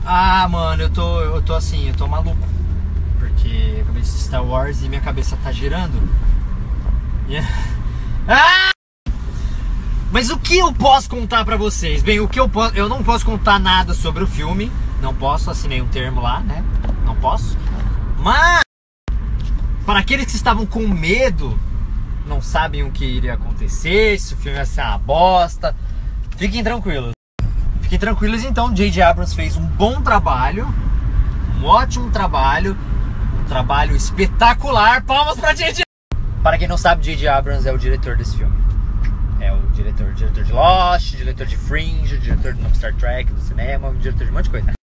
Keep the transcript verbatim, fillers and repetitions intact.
Ah, mano, eu tô, eu tô assim, eu tô maluco. Porque eu acabei de assistir Star Wars e minha cabeça tá girando. Yeah. Ah! Mas o que eu posso contar pra vocês? Bem, o que eu posso... Eu não posso contar nada sobre o filme. Não posso, assinei um termo lá, né? Não posso. Mas... para aqueles que estavam com medo, não sabem o que iria acontecer, se o filme ia ser uma bosta, fiquem tranquilos. Fiquem tranquilos, então, J J Abrams fez um bom trabalho, um ótimo trabalho, um trabalho espetacular. Palmas pra J J! Para quem não sabe, J J Abrams é o diretor desse filme. É o diretor, diretor de Lost, diretor de Fringe, diretor do novo Star Trek, do cinema, diretor de um monte de coisa.